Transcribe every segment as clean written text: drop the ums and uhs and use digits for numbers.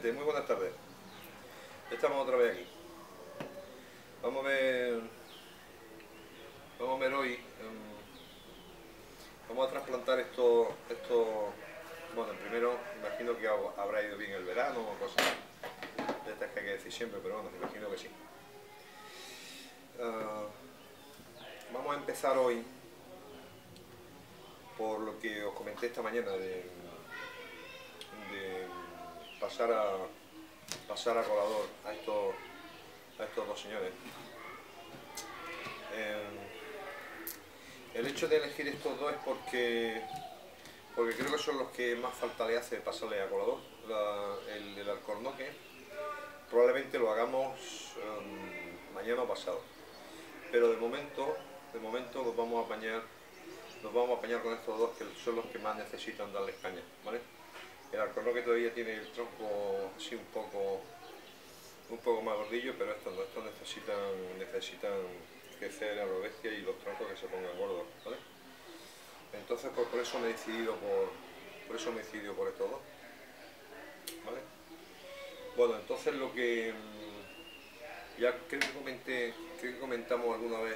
gente, muy buenas tardes. Estamos otra vez aquí. Vamos a ver hoy. Vamos a trasplantar esto. Bueno, primero imagino que habrá ido bien el verano o cosas de estas que hay que decir siempre, pero bueno, imagino que sí. Vamos a empezar hoy por lo que os comenté esta mañana de pasar a colador a estos dos señores. El hecho de elegir estos dos es porque creo que son los que más falta le hace pasarle a colador. El alcornoque probablemente lo hagamos mañana o pasado, pero de momento nos vamos a apañar con estos dos, que son los que más necesitan darles caña, ¿vale? El alcornoque todavía tiene el tronco así un poco más gordillo, pero estos necesitan crecer a lo bestia y los troncos que se pongan gordos, ¿vale? Entonces pues por eso me he decidido por estos dos, ¿vale? Bueno, entonces lo que ya creo que comentamos alguna vez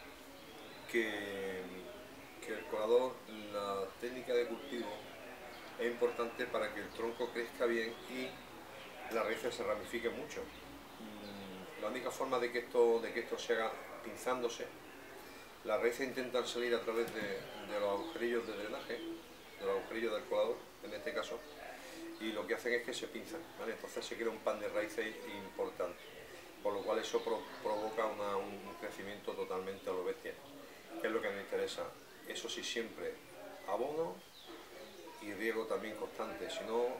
que el colador, la técnica de cultivo es importante para que el tronco crezca bien y las raíces se ramifiquen mucho. La única forma de que esto se haga pinzándose, las raíces intentan salir a través de los agujerillos de drenaje, de los agujerillos del colador, en este caso, y lo que hacen es que se pinzan, ¿vale? Entonces se crea un pan de raíces importante, por lo cual eso provoca un crecimiento totalmente a lo bestia, que es lo que nos interesa. Eso sí, siempre abono y riego también constante, si no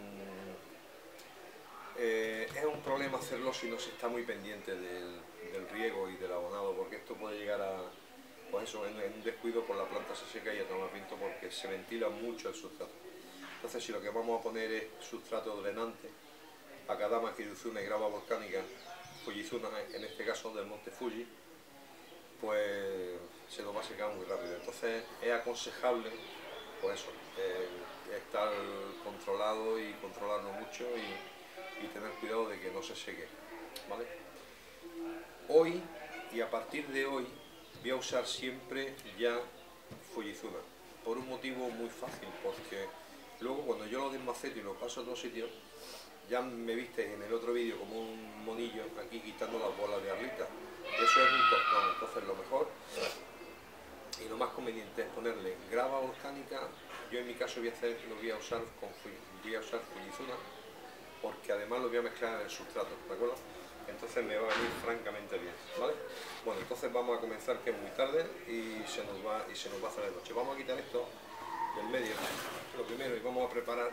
es un problema hacerlo si no se está muy pendiente del riego y del abonado, porque esto puede llegar a, pues eso, en un descuido, por la planta se seca y a tomar viento porque se ventila mucho el sustrato. Entonces, si lo que vamos a poner es sustrato drenante, Akadama, Kiruzuna y grava volcánica, Fujizuna en este caso del monte Fuji, pues se nos va a secar muy rápido. Entonces es aconsejable, pues eso, estar controlado y controlarlo mucho y tener cuidado de que no se seque, ¿vale? Hoy y a partir de hoy voy a usar siempre ya Fujizuna, por un motivo muy fácil, porque luego cuando yo lo desmaceto y lo paso a otro sitio, ya me visteis en el otro vídeo como un monillo aquí quitando las bolas de arlita. Eso es un tostón. Entonces lo mejor y lo más conveniente es ponerle grava volcánica. Yo en mi caso voy a usar Fujizuna, porque además lo voy a mezclar en el sustrato, ¿de acuerdo? Entonces me va a venir francamente bien, ¿vale? Bueno, entonces vamos a comenzar, que es muy tarde y se nos va a hacer de noche. Vamos a quitar esto del medio, lo primero, y vamos a preparar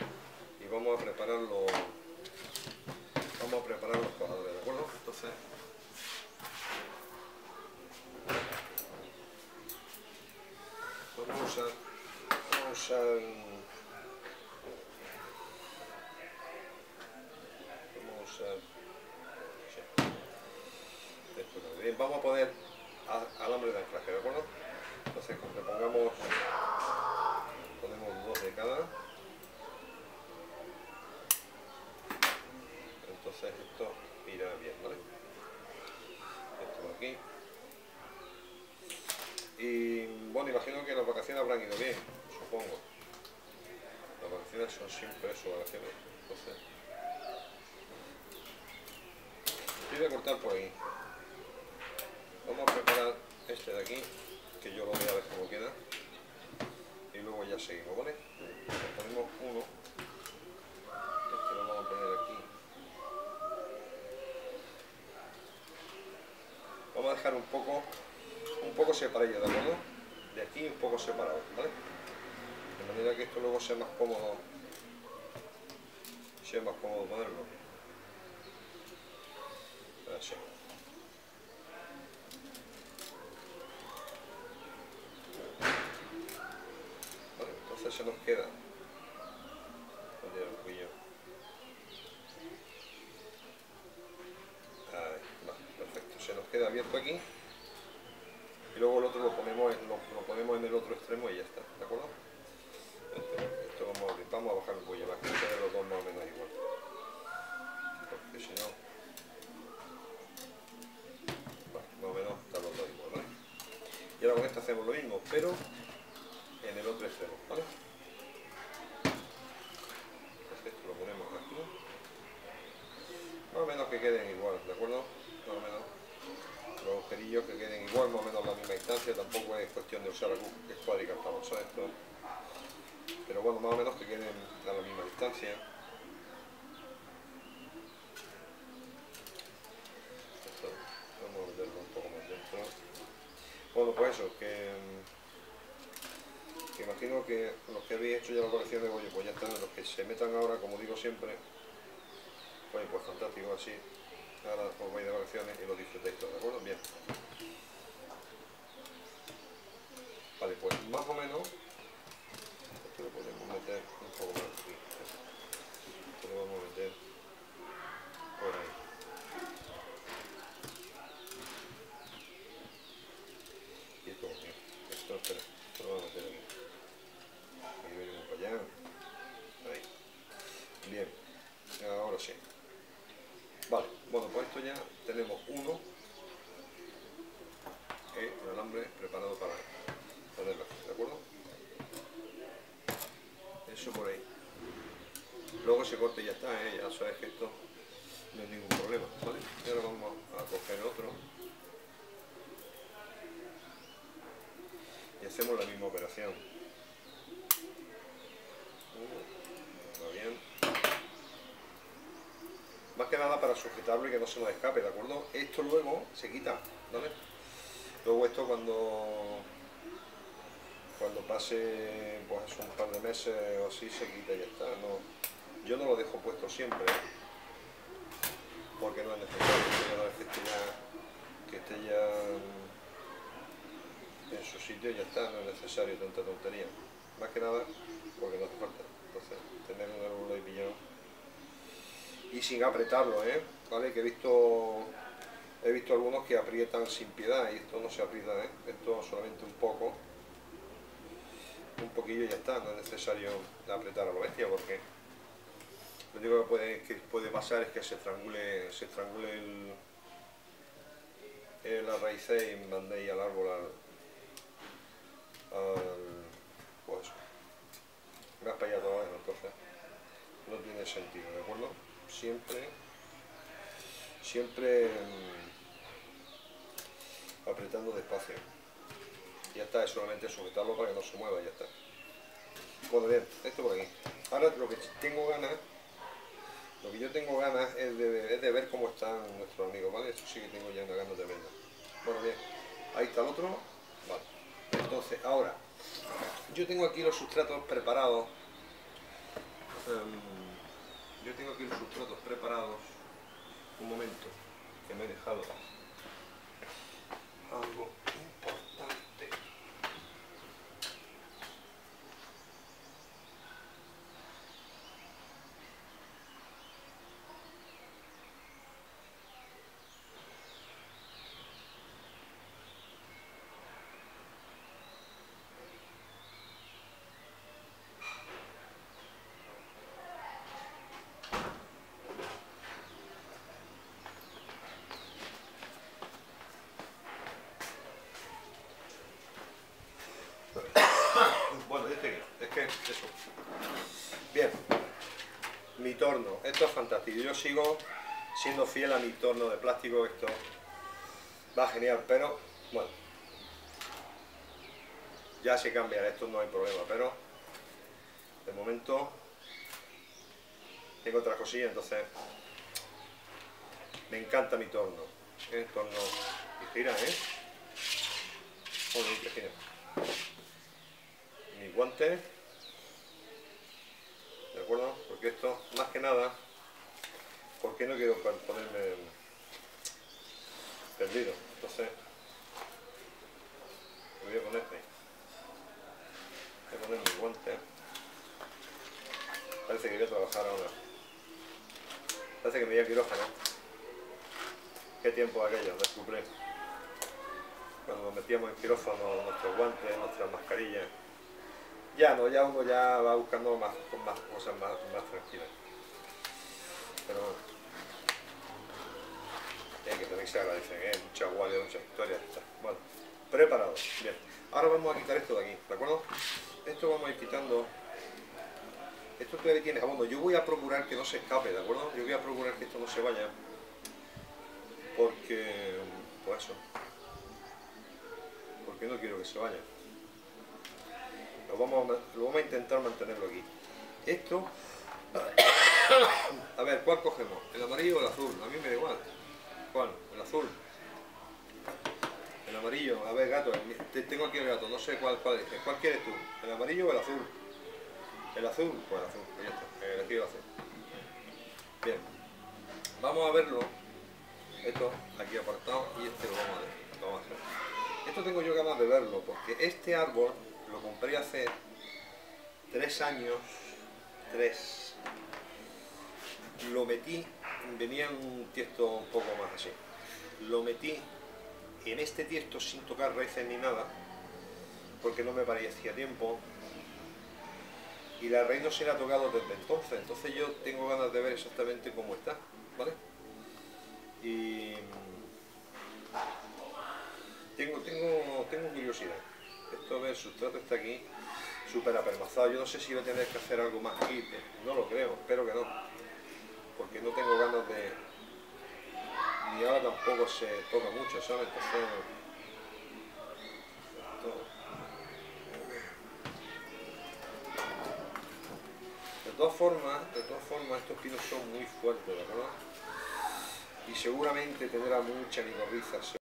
los coladores, ¿de acuerdo? Entonces vamos a usar esto también. Vamos a poner alambre de anclaje, ¿de acuerdo? Entonces, con que ponemos dos de cada. Entonces esto irá bien, ¿vale? Esto de aquí. Y bueno, imagino que las vacaciones habrán ido bien, supongo. Las vacaciones son siempre eso, vacaciones. Entonces yo voy a cortar por ahí. Vamos a preparar este de aquí, que yo lo voy a ver cómo queda, y luego ya seguimos, ¿vale? Ponemos uno, este lo vamos a poner aquí. Vamos a dejar un poco separado, ¿de acuerdo? De aquí un poco separado, ¿vale? De manera que esto luego sea más cómodo ponerlo. Así. Vale, entonces se nos queda. Ahí, va, perfecto. Se nos queda abierto aquí. Y luego el otro lo ponemos en el otro extremo y ya está, ¿de acuerdo? Esto vamos a bajar un poquillo más, que queden los dos más o menos igual. que si no, bueno, más o menos está los dos igual, ¿vale? Y ahora con esto hacemos lo mismo, pero en el otro extremo, ¿vale? Entonces esto lo ponemos aquí, más o menos que queden igual, ¿de acuerdo? Más o menos los agujerillos que queden igual, más o menos a la misma distancia, tampoco es cuestión de usar la escuadrica para usar esto, pero bueno, más o menos que queden a la misma distancia. Esto vamos a meterlo un poco más dentro. Bueno, pues eso, que imagino que los que habéis hecho ya la colección de bollo, pues ya están, los que se metan ahora, como digo siempre, pues fantástico, así ahora os vais de vacaciones y lo disfrutáis todo, ¿de acuerdo? Bien. Vale, pues más o menos esto lo podemos meter un poco más aquí. Esto lo vamos a meter por ahí. Y esto aquí. Esto, espera, esto lo vamos a meter aquí. Y venimos para allá. Ahí. Bien. Ahora sí. Vale, bueno, pues esto ya tenemos uno. El alambre preparado para ponerlo aquí, ¿de acuerdo? Eso por ahí. Luego se corta y ya está, ya sabes que esto no es ningún problema, ¿vale? Y ahora vamos a coger otro y hacemos la misma operación. Va bien. Más que nada para sujetarlo y que no se nos escape, ¿de acuerdo? Esto luego se quita, ¿vale? Luego esto cuando pase pues un par de meses o así se quita y ya está. No, yo no lo dejo puesto siempre, porque no es necesario que una vez que esté ya en su sitio y ya está, no es necesario tanta tontería. Más que nada porque no hace falta. Entonces, tener un ángulo ahí pillado. Y sin apretarlo, ¿vale? Que he visto algunos que aprietan sin piedad y esto no se aprieta, esto solamente un poco, un poquillo y ya está, no es necesario apretar a la bestia porque lo único que puede pasar es que se estrangule la raíz y mandéis al árbol pues más para allá todo eso, entonces no tiene sentido, ¿de acuerdo? Siempre apretando despacio. Ya está, es solamente sujetarlo para que no se mueva y ya está. Bueno, bien, esto por aquí. Ahora lo que yo tengo ganas es de ver cómo están nuestros amigos, ¿vale? Esto sí que tengo ya una gana tremenda. Bueno, bien, ahí está el otro. Vale. Entonces, ahora, yo tengo aquí los sustratos preparados. Un momento, que me he dejado algo importante. Bueno, es que eso. Bien, mi torno, esto es fantástico. Yo sigo siendo fiel a mi torno de plástico, esto va genial, pero bueno, ya se cambiará, esto no hay problema, pero de momento tengo otras cosillas, entonces me encanta mi torno. El torno y gira, Joder, que gira. Mis guantes, ¿de acuerdo? Porque esto, más que nada, porque no quiero ponerme perdido. Entonces, me voy a poner ahí. Voy a poner mis guantes. Parece que voy a trabajar ahora. Parece que me voy a quirófano. Qué tiempo aquello, descubrí. Cuando nos metíamos en quirófano, nuestros guantes, nuestras mascarillas. Ya no, ya uno ya va buscando con más cosas más tranquilas. Pero bueno. Que también se agradecen, muchas guardias, muchas historias. Bueno, preparado. Bien, ahora vamos a quitar esto de aquí, ¿de acuerdo? Esto vamos a ir quitando. Esto todavía tiene abono. Yo voy a procurar que no se escape, ¿de acuerdo? Yo voy a procurar que esto no se vaya. Porque, pues eso. Porque no quiero que se vaya. Lo vamos a intentar mantenerlo aquí. Esto. A ver, ¿cuál cogemos? ¿El amarillo o el azul? A mí me da igual. ¿Cuál? El azul. El amarillo. A ver, gato. Tengo aquí el gato. No sé cuál es. ¿Cuál quieres tú? ¿El amarillo o el azul? ¿El azul? Pues el azul. Pues ya está. Elegí el azul. Bien. Vamos a verlo. Esto aquí apartado y este lo vamos a hacer. Esto tengo yo ganas de verlo porque este árbol lo compré hace 3 años. 3. Lo metí, venía en un tiesto un poco más así. Lo metí en este tiesto sin tocar raíces ni nada, porque no me parecía tiempo. Y la raíz no se la ha tocado desde entonces. Entonces yo tengo ganas de ver exactamente cómo está, ¿vale? Y tengo curiosidad. Esto, a ver, el sustrato está aquí, súper apermazado. Yo no sé si voy a tener que hacer algo más aquí. No lo creo, espero que no. Porque no tengo ganas de... Ni ahora tampoco se toca mucho, ¿sabes? Entonces... De todas formas, estos pinos son muy fuertes, ¿de acuerdo? Y seguramente tendrá mucha micorriza.